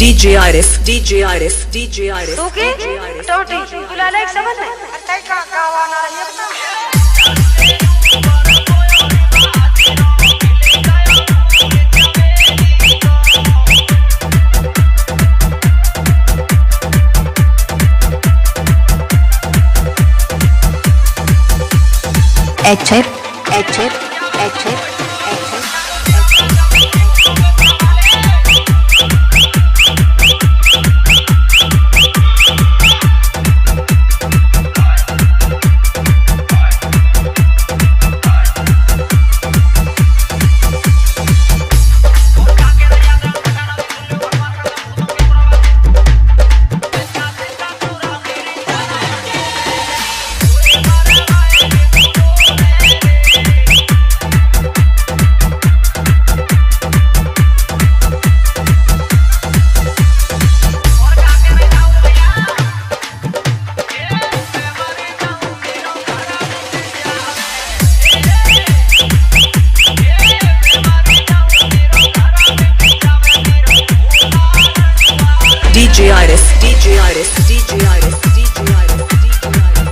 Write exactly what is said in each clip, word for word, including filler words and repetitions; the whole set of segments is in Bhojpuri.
D J Arif, D J Arif, D J Arif. तू के? टोटी, तू लाला एक समझ में? अच्छा का गावा ना रही है Aichher, Aichher, Aichher, Aichher. D J Arif, D J Arif, D J Arif, D J Arif, D J Arif.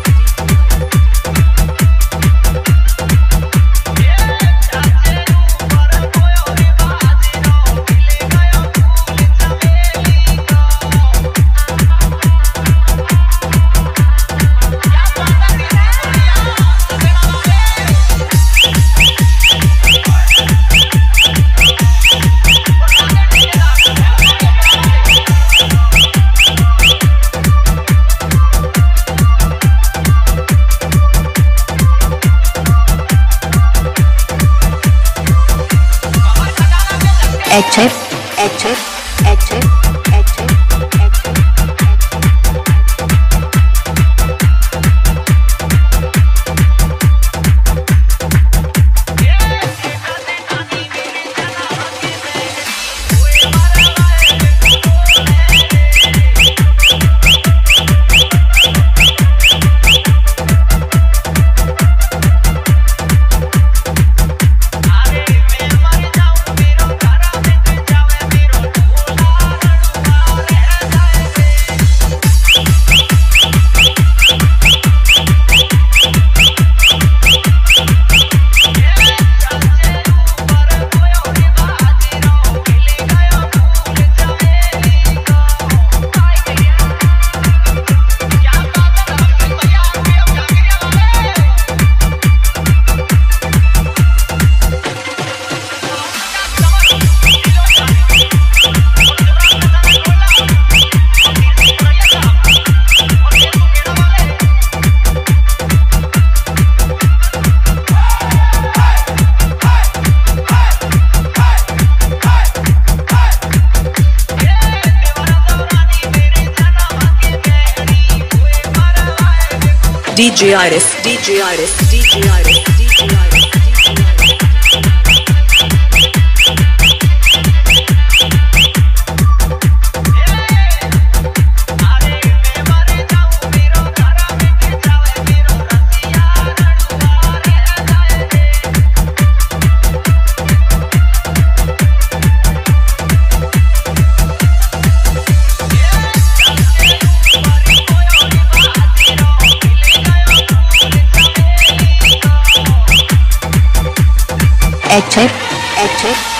Aichher, Aichher, Aichher, Aichher, D J Arif, D J Arif, D J Arif, D J Arif. Aichher, Aichher.